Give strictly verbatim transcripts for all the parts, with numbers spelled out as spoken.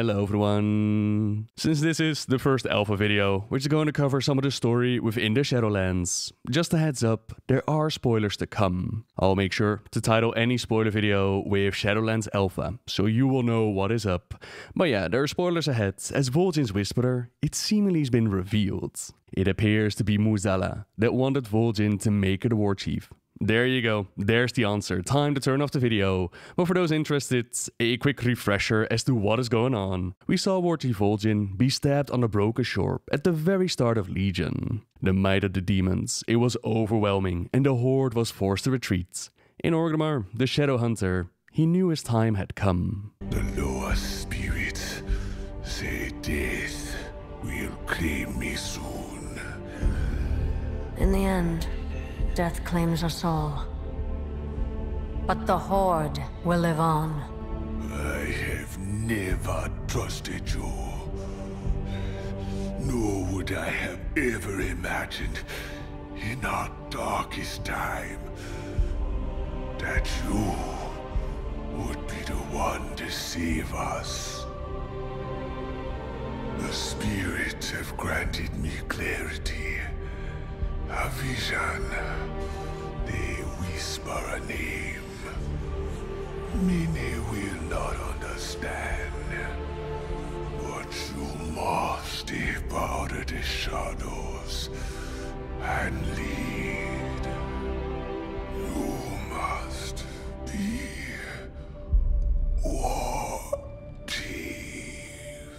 Hello everyone! Since this is the first alpha video, which is going to cover some of the story within the Shadowlands, just a heads up, there are spoilers to come. I'll make sure to title any spoiler video with Shadowlands Alpha, so you will know what is up. But yeah, there are spoilers ahead, as Vol'jin's Whisperer, it seemingly has been revealed. It appears to be Muzala that wanted Vol'jin to make her the war chief. There you go, there's the answer. Time to turn off the video. But for those interested, a quick refresher as to what is going on. We saw War Chief Vol'jin be stabbed on the Broken Shore at the very start of Legion. The might of the demons, it was overwhelming and the Horde was forced to retreat. In Orgrimmar, the Shadow Hunter, he knew his time had come. The lower spirits say death will claim me soon. In the end, death claims us all. But the Horde will live on. I have never trusted you. Nor would I have ever imagined in our darkest time that you would be the one to save us. The spirits have granted me clarity. A vision. They whisper a name. Many will not understand. But you must step out of the shadows and lead. You must be War Chief.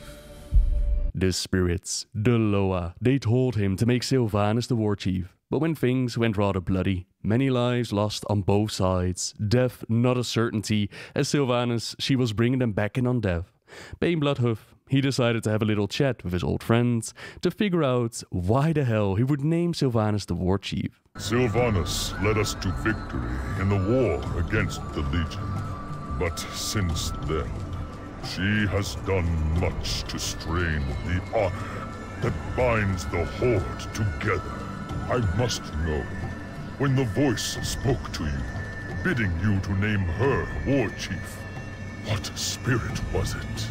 The spirits, the Loa, they told him to make Sylvanas the war chief. But when things went rather bloody, many lives lost on both sides, death not a certainty, as Sylvanas, she was bringing them back in on death. Bane Bloodhoof, he decided to have a little chat with his old friends to figure out why the hell he would name Sylvanas the war chief. Sylvanas led us to victory in the war against the Legion. But since then, she has done much to strain the honor that binds the Horde together. I must know, when the voice spoke to you, bidding you to name her war chief, what spirit was it?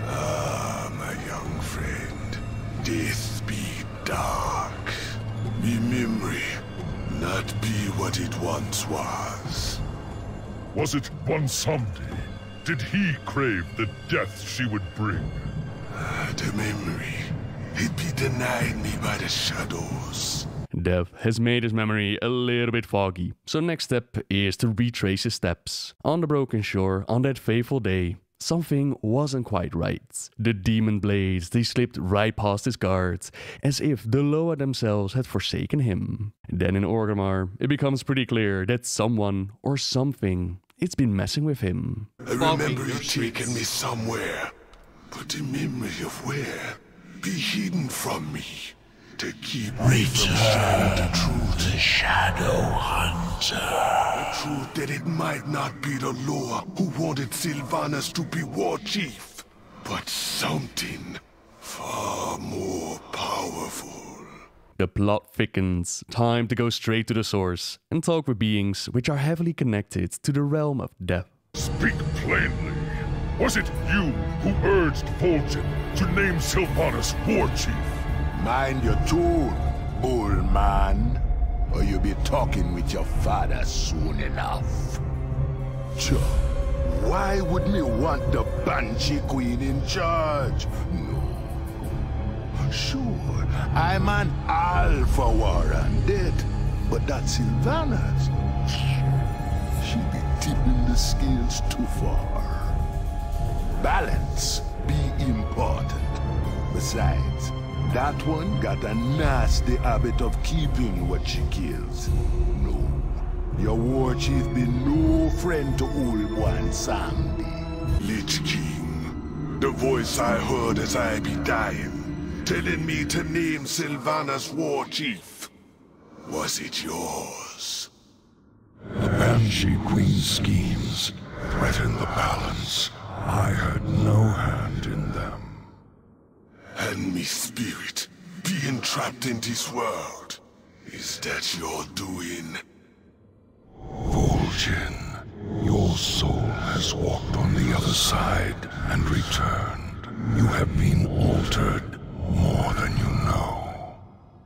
Ah, my young friend, death be dark. Be memory, not be what it once was. Was it Bwonsamdi? Did he crave the death she would bring? Ah, the memory, it be denied me by the shadows. Death has made his memory a little bit foggy, so next step is to retrace his steps. On the Broken Shore, on that fateful day, something wasn't quite right. The demon blades, they slipped right past his guards, as if the Loa themselves had forsaken him. Then in Orgrimmar, it becomes pretty clear that someone or something, it's been messing with him. I remember you taking me somewhere, but the memory of where be hidden from me. To keep me from sharing the truth. The Shadow Hunter. The truth that it might not be the Loa who wanted Sylvanas to be war chief, but something far more powerful. The plot thickens. Time to go straight to the source and talk with beings which are heavily connected to the realm of death. Speak plainly. Was it you who urged Vol'jin to name Sylvanas war chief? Mind your tone, old man, or you'll be talking with your father soon enough. Sure, why would me want the Banshee Queen in charge? No. Sure, I'm an Alpha Warren dead, but that's Sylvanas. She be tipping the scales too far. Balance be important. Besides, that one got a nasty habit of keeping what she kills. No, your war chief be no friend to old Bwonsamdi. Lich King, the voice I heard as I be dying, telling me to name Sylvanas war chief. Was it yours? The Banshee Queen's schemes threaten the balance. I had no hand in them. And me spirit being trapped in this world. Is that your doing? Vol'jin, your soul has walked on the other side and returned. You have been altered more than you know.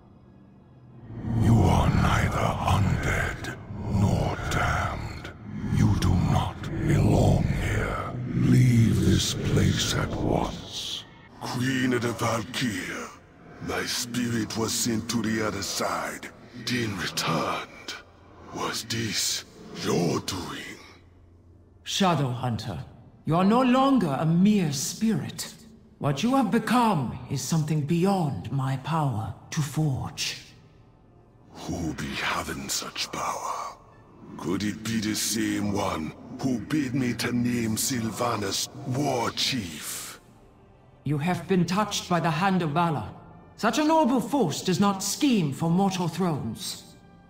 You are neither undead nor damned. You do not belong here. Leave this place at once. Queen of the Valkyr, my spirit was sent to the other side, then returned. Was this your doing? Shadowhunter, you are no longer a mere spirit. What you have become is something beyond my power to forge. Who be having such power? Could it be the same one who bid me to name Sylvanas war chief? You have been touched by the hand of valor. Such a noble force does not scheme for mortal thrones.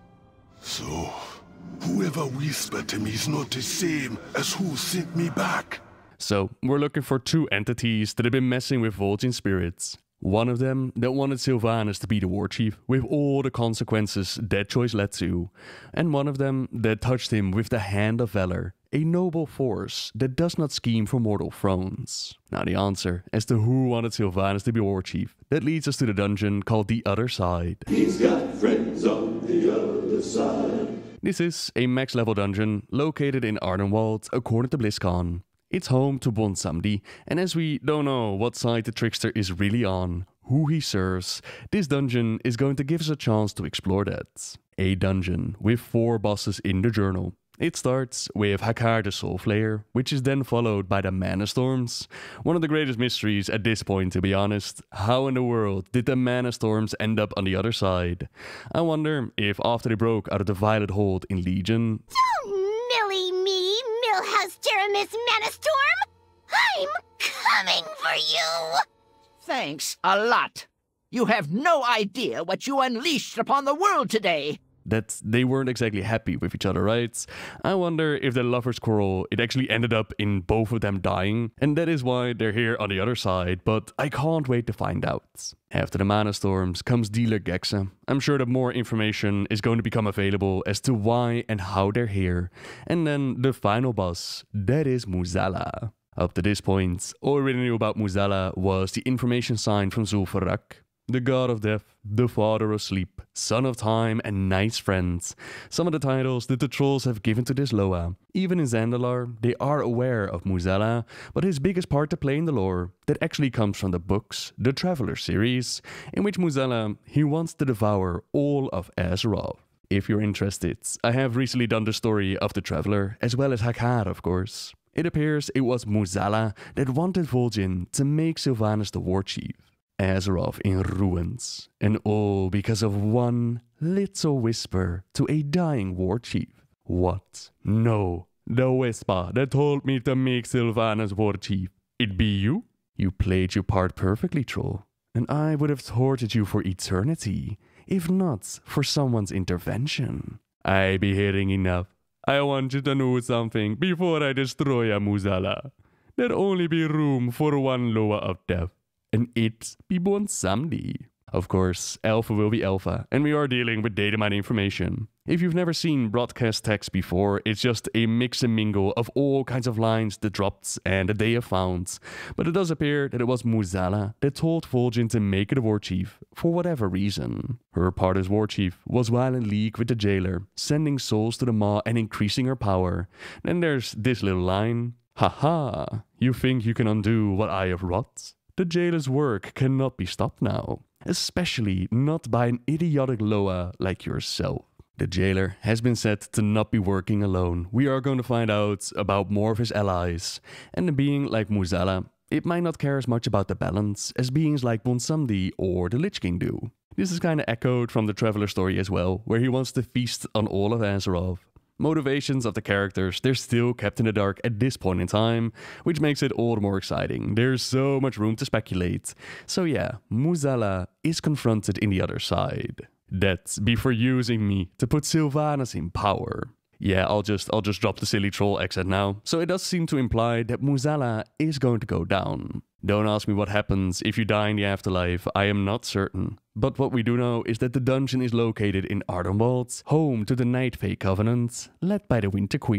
So, whoever whispered to me is not the same as who sent me back. So, we're looking for two entities that have been messing with Vol'jin spirits. One of them that wanted Sylvanas to be the war chief, with all the consequences that choice led to. And one of them that touched him with the hand of valor, a noble force that does not scheme for mortal thrones. Now the answer as to who wanted Sylvanas to be war chief, that leads us to the dungeon called The Other Side. He's got friends on the other side. This is a max level dungeon located in Ardenwald according to BlizzCon. It's home to Bwonsamdi, and as we don't know what side the trickster is really on, who he serves, this dungeon is going to give us a chance to explore that. A dungeon with four bosses in the journal. It starts with Hakkar the Soulflayer, which is then followed by the Mana Storms. One of the greatest mysteries at this point, to be honest. How in the world did the Mana Storms end up on the other side? I wonder if after they broke out of the Violet Hold in Legion... Don't millie me, Millhouse Jeremis Manastorm! I'm coming for you! Thanks a lot. You have no idea what you unleashed upon the world today. That they weren't exactly happy with each other, right? I wonder if the lovers' quarrel, it actually ended up in both of them dying, and that is why they're here on the other side, but I can't wait to find out. After the Mana Storms comes Dealer Gexa. I'm sure that more information is going to become available as to why and how they're here. And then the final boss, that is Muzala. Up to this point, all we really knew about Muzala was the information sign from Zul'Farrak. The god of death, the father of sleep, son of time, and night's friend. Some of the titles that the trolls have given to this Loa. Even in Zandalar, they are aware of Muzala, but his biggest part to play in the lore, that actually comes from the books, the Traveler series, in which Muzala, he wants to devour all of Azeroth. If you're interested, I have recently done the story of the Traveler, as well as Hakkar, of course. It appears it was Muzala that wanted Vol'jin to make Sylvanas the war chief. Azeroth in ruins, and all because of one little whisper to a dying war chief. What? No, the whisper that told me to make Sylvanas war chief. It be you? You played your part perfectly, troll, and I would have tortured you for eternity, if not for someone's intervention. I be hearing enough. I want you to know something before I destroy a Muzala. There only be room for one Loa of death. And it be Bwonsamdi. Of course, Alpha will be Alpha, and we are dealing with data mine information. If you've never seen broadcast text before, it's just a mix and mingle of all kinds of lines that dropped and that they have found. But it does appear that it was Muzala that told Vol'jin to make it a war chief, for whatever reason. Her part as war chief was while in league with the jailer, sending souls to the Maw and increasing her power. Then there's this little line. Haha, you think you can undo what I have wrought? The jailer's work cannot be stopped now, especially not by an idiotic Loa like yourself. The jailer has been said to not be working alone. We are going to find out about more of his allies. And a being like Muzala, it might not care as much about the balance as beings like Bwonsamdi or the Lich King do. This is kind of echoed from the Traveler story as well, where he wants to feast on all of Azeroth. Motivations of the characters, they're still kept in the dark at this point in time, which makes it all the more exciting. There's so much room to speculate. So yeah, Muzala is confronted in the other side. That's before using me to put Sylvanas in power. Yeah, I'll just I'll just drop the silly troll exit now. So it does seem to imply that Muzala is going to go down. Don't ask me what happens if you die in the afterlife, I am not certain. But what we do know is that the dungeon is located in Ardenwald, home to the Night Fae Covenant, led by the Winter Queen.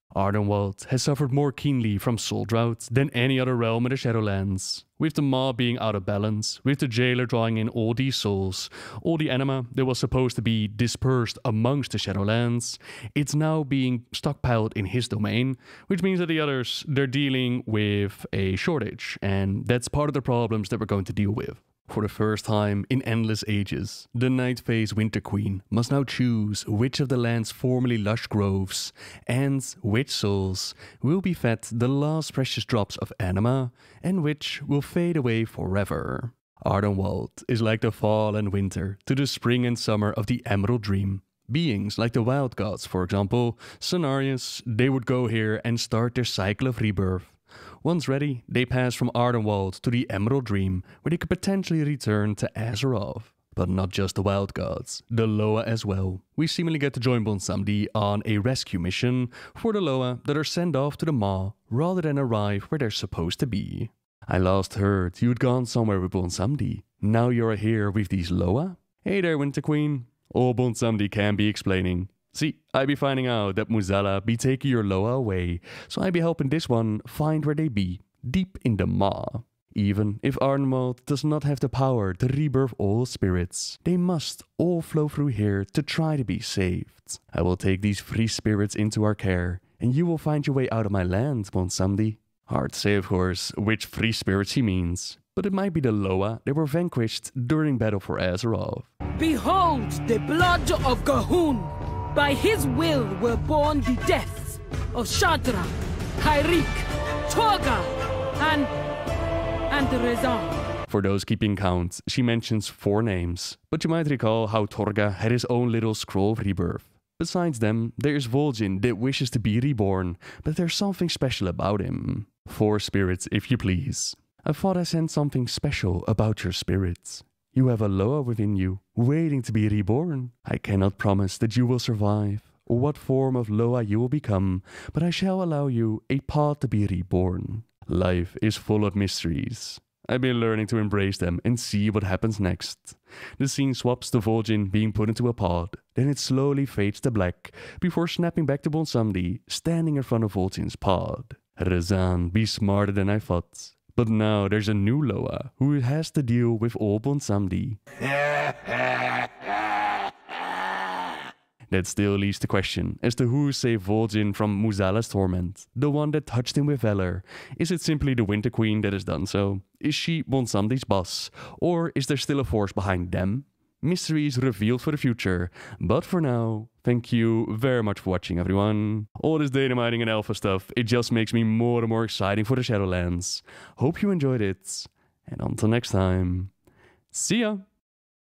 Ardenwald has suffered more keenly from soul drought than any other realm in the Shadowlands. With the Maw being out of balance, with the Jailer drawing in all these souls, all the anima that was supposed to be dispersed amongst the Shadowlands, it's now being stockpiled in his domain, which means that the others, they're dealing with a shortage, and that's part of the problems that we're going to deal with. For the first time in endless ages, the Night Phase Winter Queen must now choose which of the land's formerly lush groves and which souls will be fed the last precious drops of anima and which will fade away forever. Ardenwald is like the fall and winter to the spring and summer of the Emerald Dream. Beings like the Wild Gods, for example, Cenarius, they would go here and start their cycle of rebirth. Once ready, they pass from Ardenwald to the Emerald Dream, where they could potentially return to Azeroth. But not just the Wild Gods, the Loa as well. We seemingly get to join Bwonsamdi on a rescue mission for the Loa that are sent off to the Maw rather than arrive where they're supposed to be. I last heard you'd gone somewhere with Bwonsamdi. Now you're here with these Loa? Hey there, Winter Queen. All Bwonsamdi can be explaining. See, I be finding out that Muzala be taking your Loa away, so I be helping this one find where they be, deep in the Maw. Even if Ardenwald does not have the power to rebirth all spirits, they must all flow through here to try to be saved. I will take these free spirits into our care, and you will find your way out of my land, Bwonsamdi. Hard to say, of course, which free spirits he means, but it might be the Loa that were vanquished during battle for Azeroth. Behold the blood of Gahun! By his will were born the deaths of Shadra, Kyrik, Torga, and... and Rezan. For those keeping count, she mentions four names, but you might recall how Torga had his own little scroll of rebirth. Besides them, there's Vol'jin that wishes to be reborn, but there's something special about him. Four spirits, if you please. I thought I sensed something special about your spirits. You have a Loa within you, waiting to be reborn. I cannot promise that you will survive, or what form of Loa you will become, but I shall allow you a path to be reborn. Life is full of mysteries. I've been learning to embrace them and see what happens next. The scene swaps to Vol'jin being put into a pod, then it slowly fades to black, before snapping back to Bwonsamdi, standing in front of Vol'jin's pod. Rezan be smarter than I thought. But now there's a new Loa who has to deal with all Bwonsamdi. That still leaves the question as to who saved Vol'jin from Muzala's torment, the one that touched him with valor. Is it simply the Winter Queen that has done so? Is she Bwonsamdi's boss? Or is there still a force behind them? Mysteries revealed for the future, but for now, thank you very much for watching, everyone. All this dynamiting and alpha stuff, it just makes me more and more exciting for the Shadowlands. Hope you enjoyed it, and until next time, see ya!